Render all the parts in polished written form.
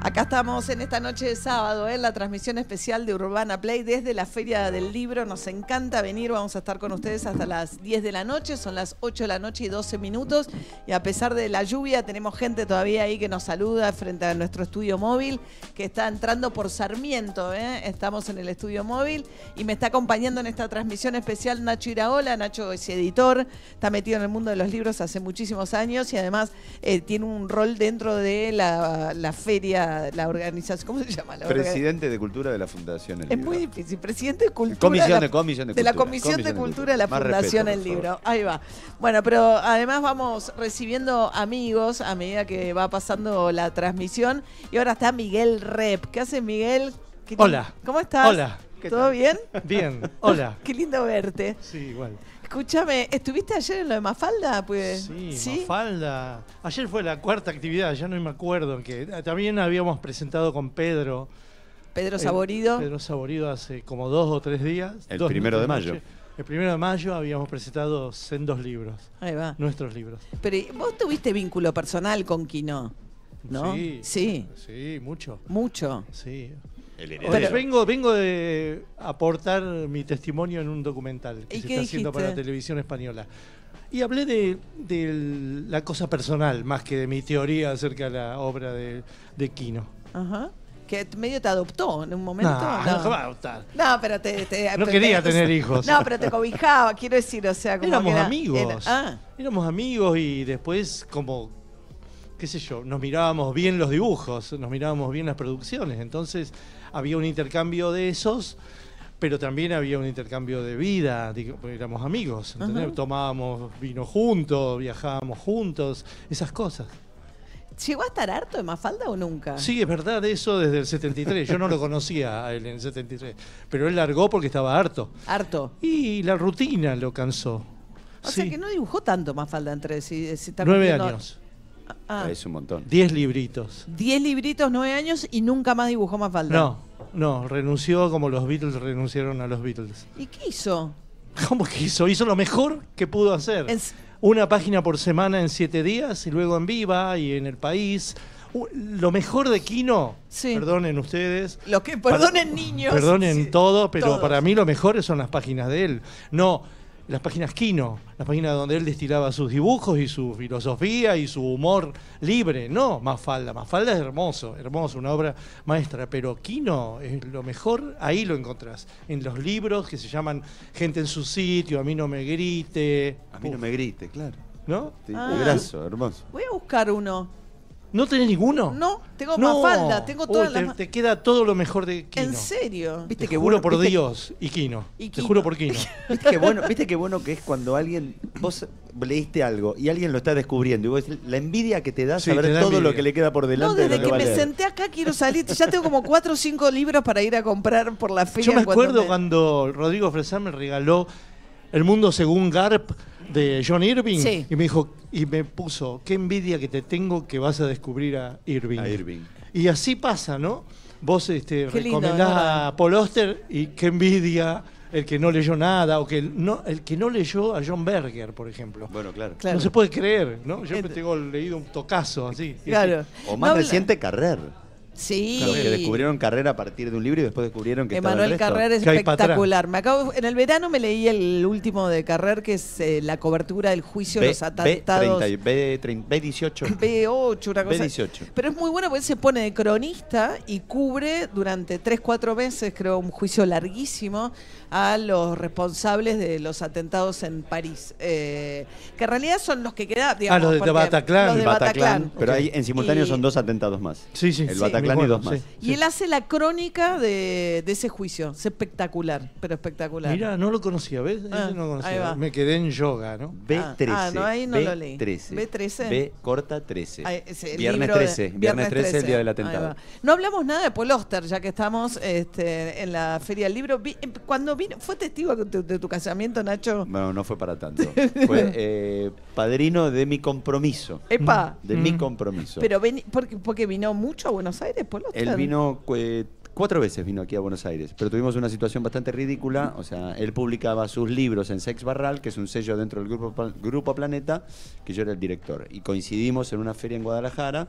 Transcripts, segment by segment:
Acá estamos en esta noche de sábado, en la transmisión especial de Urbana Play desde la Feria del Libro. Nos encanta venir, vamos a estar con ustedes hasta las 10 de la noche, son las 8 de la noche y 12 minutos. Y a pesar de la lluvia, tenemos gente todavía ahí que nos saluda frente a nuestro estudio móvil, que está entrando por Sarmiento, Estamos en el estudio móvil y me está acompañando en esta transmisión especial Nacho Iraola. Nacho es editor, está metido en el mundo de los libros hace muchísimos años y además tiene un rol dentro de la feria, la organización, ¿cómo se llama? Presidente de Cultura de la Fundación El Libro. Es muy difícil, presidente de Cultura. Comisión de la Comisión de Cultura de la Fundación El Libro. Ahí va. Bueno, pero además vamos recibiendo amigos a medida que va pasando la transmisión. Y ahora está Miguel Rep. ¿Qué hace Miguel? Hola. ¿Cómo estás? Hola. ¿Todo bien? Bien, hola. Qué lindo verte. Sí, igual. Escúchame, ¿estuviste ayer en lo de Mafalda? Pues, sí, Mafalda. Ayer fue la cuarta actividad, ya no me acuerdo, que también habíamos presentado con Pedro. Pedro Saborido. Pedro Saborido hace como 2 o 3 días. El 1 de mayo. El 1 de mayo habíamos presentado sendos libros. Ahí va. Nuestros libros. Pero vos tuviste vínculo personal con Quino, ¿no? Sí, mucho. Mucho. Sí. Pero vengo de aportar mi testimonio en un documental que se está haciendo para la televisión española. Y hablé de la cosa personal, más que de mi teoría acerca de la obra de Quino. Ajá. Que medio te adoptó en un momento. No va a adoptar. No, pero no quería tener hijos. No, pero te cobijaba, quiero decir, o sea, como éramos amigos. Ah. Éramos amigos y después como, qué sé yo, nos mirábamos bien los dibujos, nos mirábamos bien las producciones. Entonces había un intercambio de esos, pero también había un intercambio de vida. Éramos amigos, ¿entendés? Tomábamos vino juntos, viajábamos juntos, esas cosas. ¿Llegó a estar harto de Mafalda o nunca? Sí, es verdad eso desde el 73. Yo no lo conocía a él en el 73. Pero él largó porque estaba harto. Harto. Y la rutina lo cansó. O sea que no dibujó tanto Mafalda entre si 9 años. Es un montón. 10 libritos. 10 libritos, 9 años y nunca más dibujó Mafalda. No, renunció como los Beatles renunciaron a los Beatles. ¿Y qué hizo? ¿Cómo que hizo? Hizo lo mejor que pudo hacer. Una página por semana en 7 días y luego en Viva y en El País. Lo mejor de Quino, perdonen ustedes. Perdonen niños. Perdonen todo, pero todos. Para mí lo mejor son las páginas de él. No, las páginas Quino, las páginas donde él destilaba sus dibujos y su filosofía y su humor libre. No, Mafalda. Mafalda es hermoso, una obra maestra. Pero Quino es lo mejor, ahí lo encontrás. En los libros que se llaman Gente en su sitio, A mí no me grite. A mí no me grite, claro. ¿No? Graso, hermoso. Voy a buscar uno. ¿No tenés ninguno? No, tengo Mafalda, tengo todas las... Te queda todo lo mejor de Quino. ¿En serio? ¿Viste que juro por Dios y Quino. Te juro por Quino. ¿Viste qué bueno que es cuando vos leíste algo y alguien lo está descubriendo y vos decís, la envidia que te da saber todo lo que le queda por delante? No, desde que me senté acá quiero salir. Ya tengo como 4 o 5 libros para ir a comprar por la feria. Yo me acuerdo cuando Rodrigo Fresán me regaló El mundo según Garp de John Irving, y me dijo, y me puso, qué envidia que te tengo que vas a descubrir a Irving. Y así pasa, ¿no? Vos recomendás a Paul Auster y qué envidia el que no leyó nada, o el que no leyó a John Berger, por ejemplo. Bueno, claro. No se puede creer, ¿no? Yo me tengo leído un tocazo así. Claro. O más reciente, Carrer. Sí. Claro, que descubrieron Carrer a partir de un libro y después descubrieron que Emanuel Carrer es espectacular. En el verano me leí el último de Carrer, que es la cobertura del juicio de los atentados. B18. B8, una cosa. B18. Pero es muy bueno porque él se pone de cronista y cubre durante 3-4 meses, creo, un juicio larguísimo a los responsables de los atentados en París. Que en realidad son los que quedan, digamos. Los de Bataclan. Los de Bataclan. Pero ahí en simultáneo son 2 atentados más. Sí. El Bataclan y 2 más. Y él hace la crónica de ese juicio. Es espectacular, pero espectacular. Mira, no lo conocía, ¿ves? No lo conocía. Me quedé en yoga, ¿no? B13. No, ahí no lo leí. B13. B corta 13. Viernes 13. Viernes 13, el día del atentado. No hablamos nada de Paul Auster, ya que estamos en la Feria del Libro. Cuando vino, ¿fue testigo de tu casamiento, Nacho? Bueno, no fue para tanto. Fue padrino de mi compromiso. ¡Epa! De mi compromiso. Pero porque vino mucho a Buenos Aires, Paul Auster. Él vino 4 veces vino aquí a Buenos Aires, pero tuvimos una situación bastante ridícula. O sea, él publicaba sus libros en Sex Barral, que es un sello dentro del Grupo Planeta, que yo era el director. Y coincidimos en una feria en Guadalajara,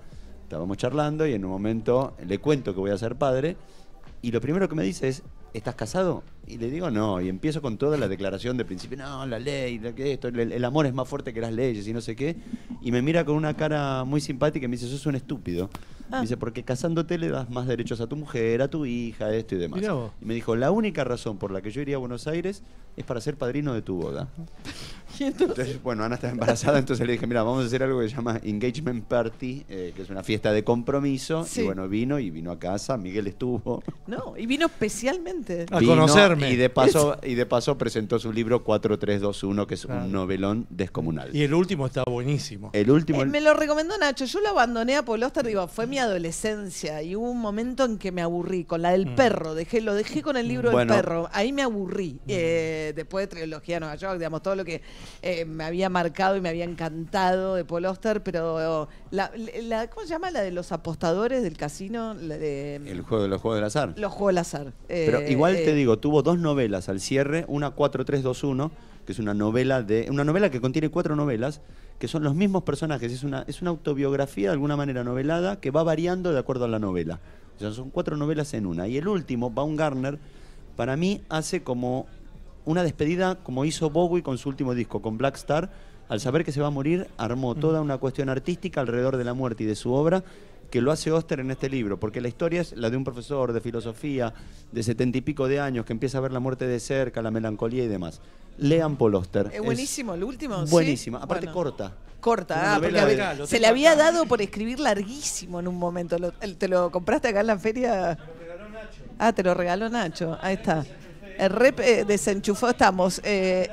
Estábamos charlando y en un momento le cuento que voy a ser padre y lo primero que me dice es, ¿estás casado? Y le digo no, y empiezo con toda la declaración de principio, no, la ley, el amor es más fuerte que las leyes y no sé qué, y me mira con una cara muy simpática y me dice, sos un estúpido. Me dice, porque casándote le das más derechos a tu mujer, a tu hija, esto y demás. Y me dijo, la única razón por la que yo iría a Buenos Aires es para ser padrino de tu boda. Entonces, bueno, Ana está embarazada, entonces le dije, mira, vamos a hacer algo que se llama Engagement Party, que es una fiesta de compromiso. Sí. Y bueno, vino a casa, Miguel estuvo. No, y vino especialmente. A conocerme. Y de paso presentó su libro 4321, que es un novelón descomunal. Y el último está buenísimo. El último... me lo recomendó Nacho, yo lo abandoné a Paul Auster, digo, fue mi adolescencia y hubo un momento en que me aburrí con la del perro, lo dejé con el libro del perro, ahí me aburrí. Después de Trilogía de Nueva York, digamos, todo lo que me había marcado y me había encantado de Paul Auster, pero ¿cómo se llama? La de los apostadores del casino. Los juegos del azar. Los juegos del azar. Pero igual te digo, tuvo 2 novelas al cierre, una 4321, que es una novela que contiene 4 novelas, que son los mismos personajes, es una autobiografía de alguna manera novelada que va variando de acuerdo a la novela. O sea, son 4 novelas en una. Y el último, Baumgartner, para mí hace como una despedida como hizo Bowie con su último disco, con Black Star. Al saber que se va a morir, armó toda una cuestión artística alrededor de la muerte y de su obra, que lo hace Auster en este libro, porque la historia es la de un profesor de filosofía de 70 y pico de años que empieza a ver la muerte de cerca, la melancolía y demás. Lean Paul Auster. Es buenísimo, el último. Buenísima, ¿sí? aparte corta. Corta, porque se le había dado por escribir larguísimo en un momento. ¿Te lo compraste acá en la feria? Me lo regaló Nacho. Ah, te lo regaló Nacho, ahí está. El rep desenchufó, estamos. Él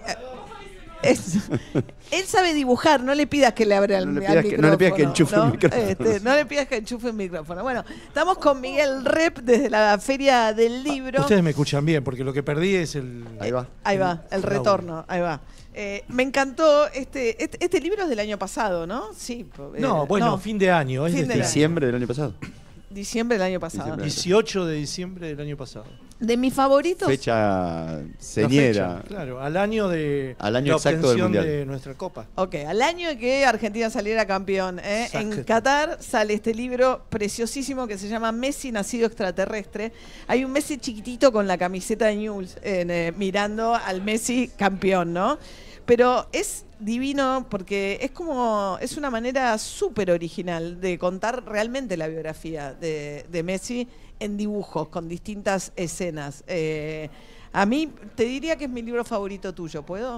sabe dibujar, no le pidas que le abra el micrófono. No le pidas que enchufe el micrófono. No le pidas que enchufe el micrófono. Bueno, estamos con Miguel Rep desde la Feria del Libro. Ustedes me escuchan bien, porque lo que perdí es el... Ahí va. Ahí va, el retorno, ahí va. Me encantó, este libro es del año pasado, ¿no? Sí. Fin de año. Es de diciembre del año pasado. Diciembre del año pasado. 18 de diciembre del año pasado. De mis favoritos. Fecha señera. Claro, al año exacto del Mundial de nuestra Copa. Ok, al año de que Argentina saliera campeón. En Qatar sale este libro preciosísimo que se llama Messi nacido extraterrestre. Hay un Messi chiquitito con la camiseta de Newell's mirando al Messi campeón, ¿no? Pero es divino porque es una manera súper original de contar realmente la biografía de Messi en dibujos, con distintas escenas. A mí te diría que es mi libro favorito tuyo, ¿puedo?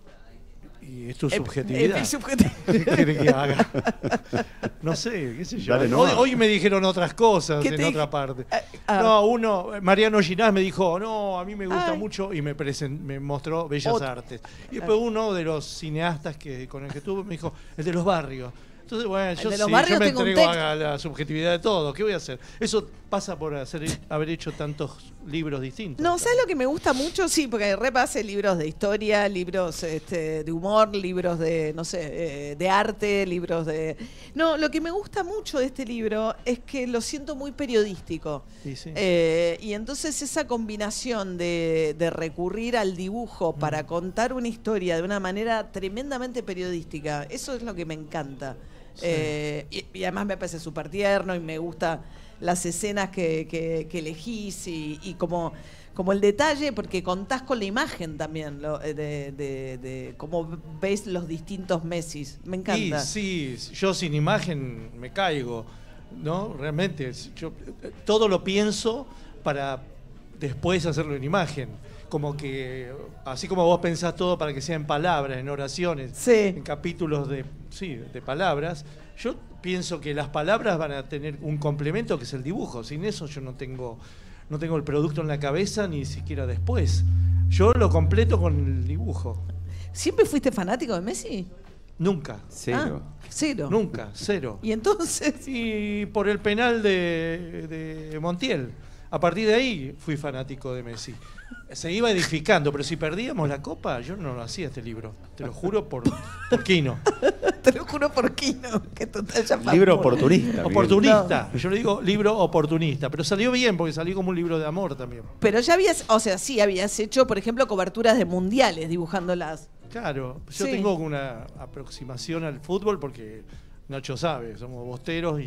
Y es tu subjetividad. Es mi subjetividad. ¿Qué quiere que haga? No sé, qué sé yo. Dale, hoy me dijeron otras cosas en otra parte. Mariano Ginás me dijo, no, a mí me gusta mucho, y me mostró Bellas Artes. Y después uno de los cineastas con el que estuve me dijo, el de los barrios. Entonces, bueno, yo me entrego a la subjetividad de todo. ¿Qué voy a hacer? Eso pasa por haber hecho tantos libros distintos. No, ¿sabes lo que me gusta mucho? Sí, porque Rep hace libros de historia, libros de humor, libros de, no sé, de arte, libros de... No, lo que me gusta mucho de este libro es que lo siento muy periodístico. Sí, sí. Y entonces esa combinación de recurrir al dibujo para contar una historia de una manera tremendamente periodística, eso es lo que me encanta. Sí. Y además me parece súper tierno y me gusta las escenas que elegís y como el detalle, porque contás con la imagen también de cómo ves los distintos Messis. Me encanta. Sí, yo sin imagen me caigo, ¿no? Realmente, yo todo lo pienso para después hacerlo en imagen. Como que, así como vos pensás todo para que sea en palabras, en oraciones, en capítulos de palabras, yo pienso que las palabras van a tener un complemento que es el dibujo. Sin eso yo no tengo el producto en la cabeza ni siquiera después. Yo lo completo con el dibujo. ¿Siempre fuiste fanático de Messi? Nunca. Cero. Cero. Nunca, cero. ¿Y entonces? Y por el penal de Montiel. A partir de ahí fui fanático de Messi. Se iba edificando, pero si perdíamos la Copa, yo no lo hacía este libro. Te lo juro por Quino. Te lo juro por Quino. Que total ya libro oportunista. Oportunista. No. Yo le digo libro oportunista. Pero salió bien, porque salió como un libro de amor también. Pero ya habías hecho, por ejemplo, coberturas de mundiales dibujándolas. Claro. Yo tengo una aproximación al fútbol porque Nacho sabe, somos bosteros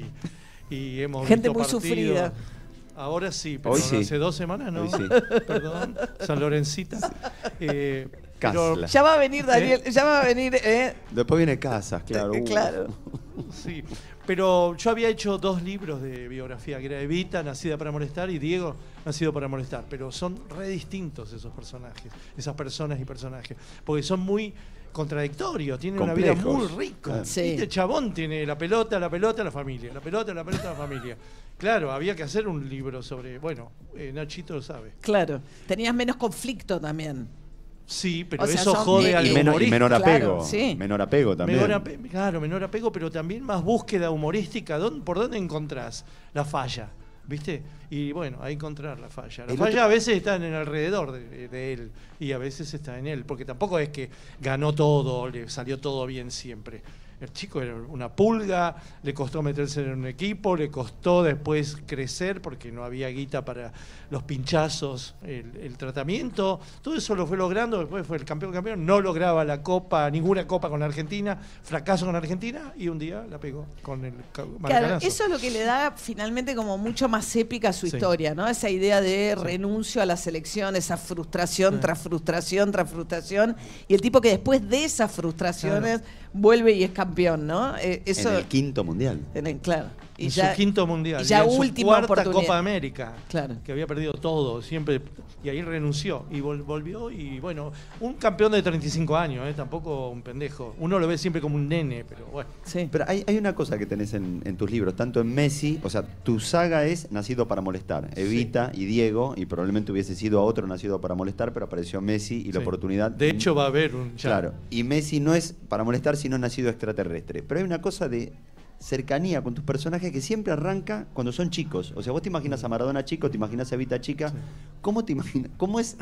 y hemos gente visto muy partidos. sufrida. Ahora sí, pero Hoy sí. hace 2 semanas no. Hoy sí. Perdón, San Lorencita. Pero, Casla. Ya va a venir Daniel, ya va a venir. Después viene Casas, claro. Claro. sí, pero yo había hecho 2 libros de biografía, que era Evita, Nacida para molestar, y Diego, Nacido para molestar. Pero son re distintos esos personajes, esas personas y personajes, porque son muy contradictorios, tienen Complejos. una vida muy rica. Sí. Este chabón tiene la pelota, la familia, la pelota, la familia. Claro, había que hacer un libro sobre, bueno, Nachito lo sabe. Claro. Tenías menos conflicto también. Sí, pero O sea, eso son jode al Y humorista. menor apego. Claro, sí. Menor apego también. Menor apego, pero también más búsqueda humorística. ¿Por dónde encontrás la falla? ¿Viste? Y bueno, ahí encontrar la falla. La falla a veces está en el alrededor de él y a veces está en él, porque tampoco es que ganó todo, le salió todo bien siempre. El chico era una pulga, le costó meterse en un equipo, le costó después crecer porque no había guita para los pinchazos, el tratamiento. Todo eso lo fue logrando, después fue el campeón, no lograba ninguna copa con la Argentina, fracaso con Argentina y un día la pegó con el maracanazo. Claro, eso es lo que le da finalmente como mucho más épica a su historia, ¿no? Esa idea de renuncio a la selección, esa frustración tras frustración tras frustración, y el tipo que después de esas frustraciones vuelve y es campeón, ¿no? Eso, en el 5º mundial. Claro. Y ya, su 5º mundial. Y ya en última su 4ª oportunidad. Copa América. Claro. Que había perdido todo, siempre. Y ahí renunció. Y volvió. Y bueno, un campeón de 35 años, tampoco un pendejo. Uno lo ve siempre como un nene, pero bueno. Sí. Pero hay una cosa que tenés en tus libros, tanto en Messi, o sea, tu saga es Nacido para molestar. Evita y Diego, y probablemente hubiese sido a otro Nacido para molestar, pero apareció Messi y la oportunidad. De hecho, va a haber un. Claro. Y Messi no es para molestar, sino Nacido extraterrestre. Pero hay una cosa de cercanía con tus personajes que siempre arranca cuando son chicos. O sea, vos te imaginas a Maradona chico, te imaginas a Evita chica. Sí. ¿Cómo te imaginas? ¿Cómo es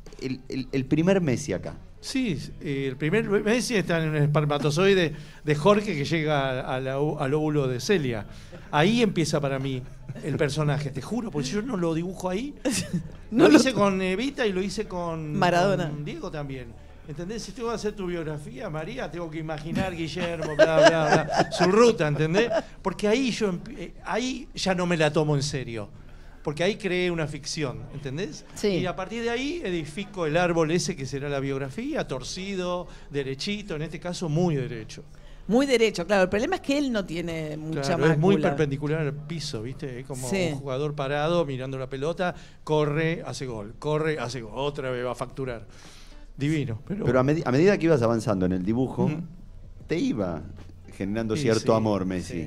el primer Messi acá? Sí, el primer Messi está en un espermatozoide de Jorge que llega al óvulo de Celia. Ahí empieza para mí el personaje, te juro, porque yo no lo dibujo ahí. Lo hice con Evita y lo hice con Maradona. Con Diego también. ¿Entendés? Si tengo que hacer tu biografía, María, tengo que imaginar Guillermo, bla, bla, bla, su ruta, ¿entendés? Porque ahí ya no me la tomo en serio. Porque ahí creé una ficción, ¿entendés? Sí. Y a partir de ahí edifico el árbol ese que será la biografía, torcido, derechito, en este caso muy derecho. Muy derecho, claro. El problema es que él no tiene mucha claro, es mácula. muy perpendicular al piso, ¿viste? Es como un jugador parado mirando la pelota, corre, hace gol, otra vez va a facturar. Divino. Pero a medida que ibas avanzando en el dibujo, te iba generando cierto amor, Messi.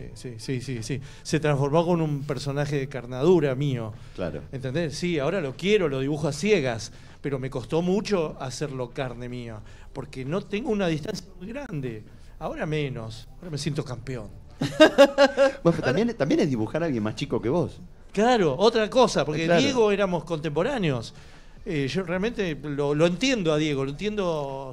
Sí. Se transformó con un personaje de carnadura mío. Claro. ¿Entendés? Sí, ahora lo quiero, lo dibujo a ciegas, pero me costó mucho hacerlo carne mía, porque no tengo una distancia muy grande. Ahora menos, ahora me siento campeón. Bueno, pero también es dibujar a alguien más chico que vos. Claro, otra cosa, porque claro. Diego éramos contemporáneos. Yo realmente lo entiendo a Diego, lo entiendo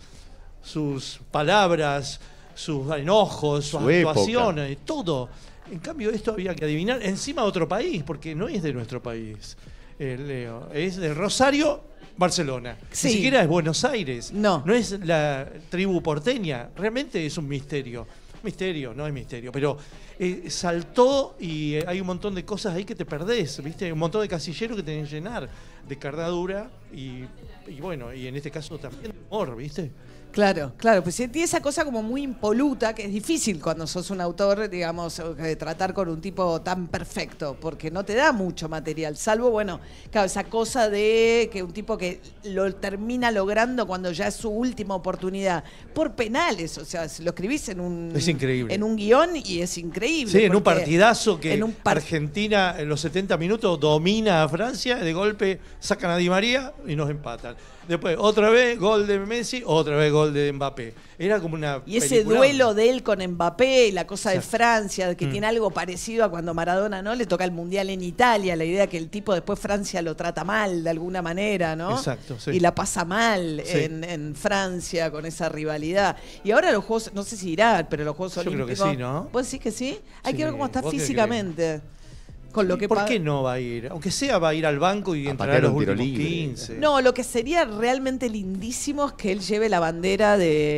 sus palabras, sus enojos, sus actuaciones, todo. En cambio, esto había que adivinar encima de otro país, porque no es de nuestro país, Leo. Es de Rosario, Barcelona. Sí. Ni siquiera es Buenos Aires. No es la tribu porteña. Realmente es un misterio. Misterio, no es misterio, pero saltó y hay un montón de cosas ahí que te perdés, ¿viste? Un montón de casilleros que tenés que llenar de carnadura y bueno, y en este caso también de humor, ¿viste? Claro, pues tiene esa cosa como muy impoluta, que es difícil cuando sos un autor, digamos, tratar con un tipo tan perfecto, porque no te da mucho material, salvo, bueno, claro, esa cosa de que un tipo que lo termina logrando cuando ya es su última oportunidad, por penales, o sea, lo escribís es increíble. En un guión y es increíble. Sí, en un partidazo que Argentina en los 70 minutos domina a Francia, de golpe sacan a Di María y nos empatan. Después, otra vez gol de Messi, otra vez gol de Mbappé. Era como una Y ese película. duelo de él con Mbappé y la cosa de Francia, que tiene algo parecido a cuando Maradona no le toca el Mundial en Italia, la idea que el tipo después Francia lo trata mal de alguna manera, ¿no? Exacto, sí. Y la pasa mal en Francia con esa rivalidad. Y ahora los Juegos, no sé si irá, pero los Juegos Olímpicos... Yo creo que sí, ¿no? ¿Vos decís que sí? Hay que ver cómo está ¿vos qué físicamente. Con lo que ¿Por qué no va a ir? Aunque sea, va a ir al banco y entrará a los últimos 15. No, lo que sería realmente lindísimo es que él lleve la bandera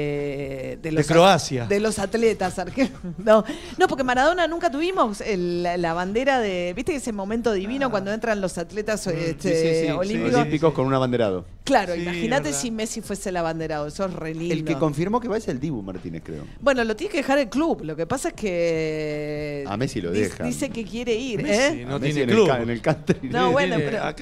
de Croacia. De los atletas. No, porque Maradona nunca tuvimos la bandera de... ¿Viste ese momento divino cuando entran los atletas olímpicos? Con un abanderado. Claro, imagínate si Messi fuese el abanderado. Eso es re lindo. El que confirmó que va es el Dibu Martínez, creo. Bueno, lo tiene que dejar el club. Lo que pasa es que... A Messi lo deja. Dice que quiere ir, Messi no Messi tiene club. En el country. No, bueno,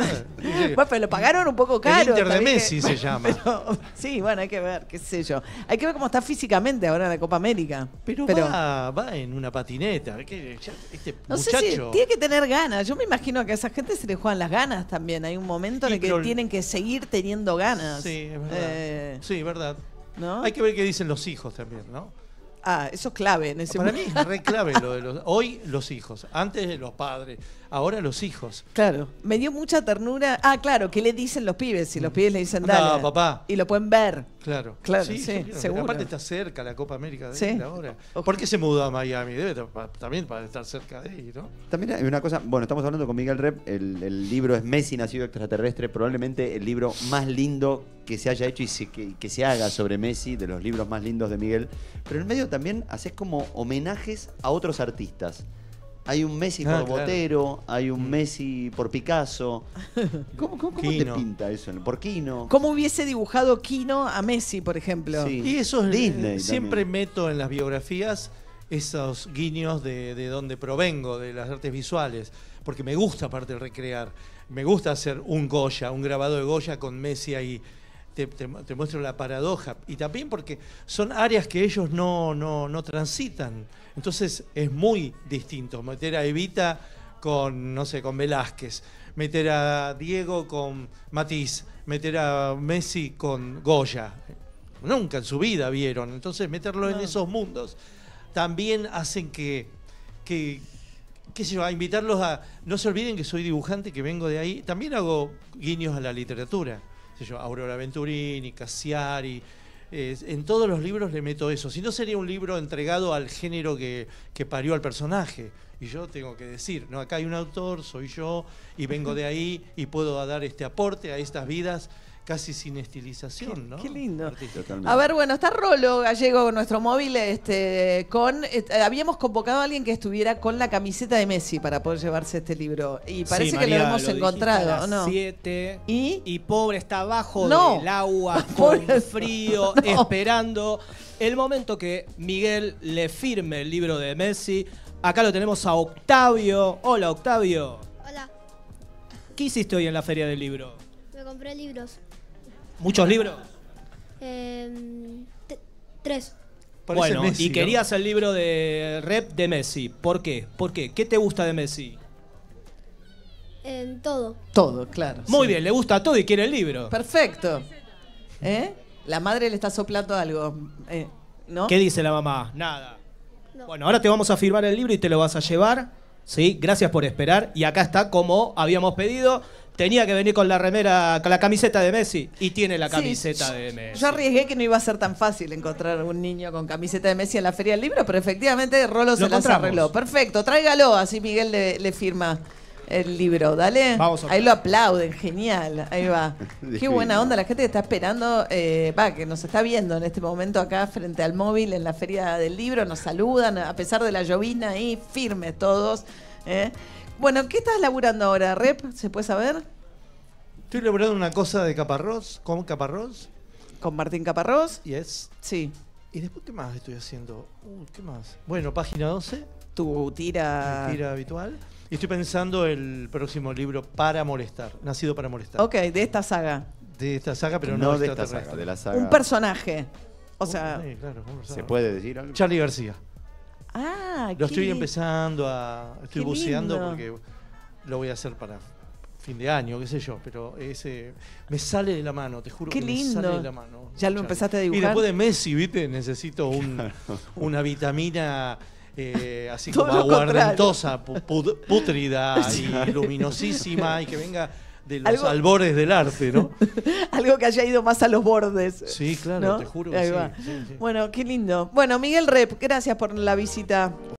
pero lo pagaron un poco caro. El Inter de Messi se llama. Pero, sí, bueno, hay que ver, qué sé yo. Hay que ver cómo está físicamente ahora en la Copa América. Pero va en una patineta. No sé si tiene que tener ganas. Yo me imagino que a esa gente se le juegan las ganas también. Hay un momento en el que tienen que seguir teniendo ganas. Sí, es verdad. Sí, verdad. ¿No? Hay que ver qué dicen los hijos también, ¿no? Ah, eso es clave en ese Para momento. mí es re clave lo de hoy los hijos, antes los padres, ahora los hijos. Claro, me dio mucha ternura. Ah, claro, ¿qué le dicen los pibes? Si los pibes le dicen dale. No, papá. Y lo pueden ver. Claro, sí, seguro. Aparte está cerca la Copa América de él ahora. Okay. ¿Por qué se mudó a Miami? Debe también para estar cerca de ahí, ¿no? También hay una cosa, bueno, estamos hablando con Miguel Rep, el libro es Messi nacido extraterrestre, probablemente el libro más lindo que se haya hecho y que se haga sobre Messi, de los libros más lindos de Miguel. Pero en medio también haces como homenajes a otros artistas. Hay un Messi por Botero, hay un Messi por Picasso. ¿Cómo te pinta eso? ¿Por Quino? ¿Cómo hubiese dibujado Quino a Messi, por ejemplo? Sí. Y eso es Disney. Siempre meto en las biografías esos guiños de donde provengo, de las artes visuales, porque me gusta aparte recrear. Me gusta hacer un Goya, un grabado de Goya con Messi ahí. Te muestro la paradoja. Y también porque son áreas que ellos no transitan. Entonces es muy distinto meter a Evita con, no sé, con Velázquez, meter a Diego con Matisse, meter a Messi con Goya. Nunca en su vida vieron. Entonces meterlo en esos mundos también hacen que qué sé yo, a invitarlos a... No se olviden que soy dibujante, que vengo de ahí. También hago guiños a la literatura. Aurora Venturini, Cassiari, en todos los libros le meto eso. Si no, sería un libro entregado al género que parió al personaje. Y yo tengo que decir, no, acá hay un autor, soy yo, y vengo de ahí y puedo dar este aporte a estas vidas casi sin estilización, ¿no? Qué lindo. Totalmente. A ver, bueno, está Rolo Gallego con nuestro móvil, habíamos convocado a alguien que estuviera con la camiseta de Messi para poder llevarse este libro. Y parece que María, lo hemos encontrado, ¿o no? 7 ¿Y? Y pobre está abajo del agua, con frío, esperando el momento que Miguel le firme el libro de Messi. Acá lo tenemos a Octavio. Hola, Octavio. Hola, ¿Qué hiciste hoy en la Feria del Libro? me compré libros. ¿Muchos libros? 3. Bueno, Messi, y ¿no? querías el libro de Rep de Messi. ¿Por qué? ¿Por qué? ¿Qué te gusta de Messi? Todo. Todo, claro. Muy bien, le gusta todo y quiere el libro. Perfecto. La madre le está soplando algo, ¿no? ¿Qué dice la mamá? Nada. No. Bueno, ahora te vamos a firmar el libro y te lo vas a llevar. ¿Sí? Gracias por esperar. Y acá está como habíamos pedido. Tenía que venir con la remera, con la camiseta de Messi. Y tiene la camiseta de Messi. Yo arriesgué que no iba a ser tan fácil encontrar un niño con camiseta de Messi en la Feria del Libro, pero efectivamente Rolo se las arregló. Perfecto, tráigalo, así Miguel le firma el libro. Dale. Vamos, ahí lo aplauden, genial. Ahí va. Qué buena onda, la gente que está esperando, que nos está viendo en este momento acá frente al móvil en la Feria del Libro, nos saludan, a pesar de la llovina ahí, firmes todos. Bueno, ¿qué estás laburando ahora, Rep? ¿Se puede saber? Estoy elaborando una cosa de Caparrós, con Caparrós. ¿Con Martín Caparrós? Yes. Sí. ¿Y después qué más estoy haciendo? ¿Qué más? Bueno, página 12. Tu tira... Mi tira habitual. Y estoy pensando el próximo libro, Para Molestar. Nacido para molestar. Ok, de esta saga. De esta saga, pero no no de esta extraterrestre. saga, de la saga. Un personaje. O sea... Sí, claro, ¿Se puede decir algo? Charly García. Ah, Lo estoy empezando a... Estoy qué buceando lindo. porque lo voy a hacer para fin de año, qué sé yo, pero me sale de la mano, te juro Qué que lindo. me sale de la mano. ¿Ya lo empezaste a dibujar? Y después de Messi, ¿viste? Necesito una vitamina así Todo como lo aguardentosa, pútrida y luminosísima y que venga de los Algo- albores del arte, ¿no? Algo que haya ido más a los bordes. Sí, claro, ¿no? te juro que Ahí sí, va. sí, sí. Bueno, qué lindo. Bueno, Miguel Rep, gracias por la visita.